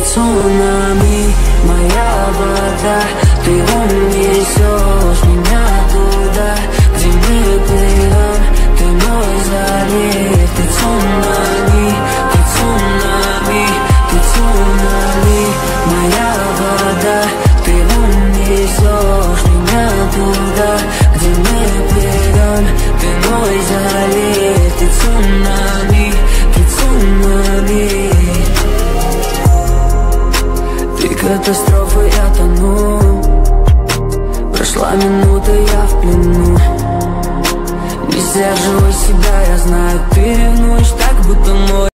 цунами, моя вода. Ты унесешь меня туда, где мы плывем, ты мой залив. Ты цунами, ты цунами, ты цунами, моя вода. Ты унесешь меня туда, где мы плывем, ты мой залив. Ты цунами, ты цунами. Ты катастрофа, я тону. Прошла минута, я в плену. Не сдерживай себя, я знаю, ты ревнуешь так, будто мой.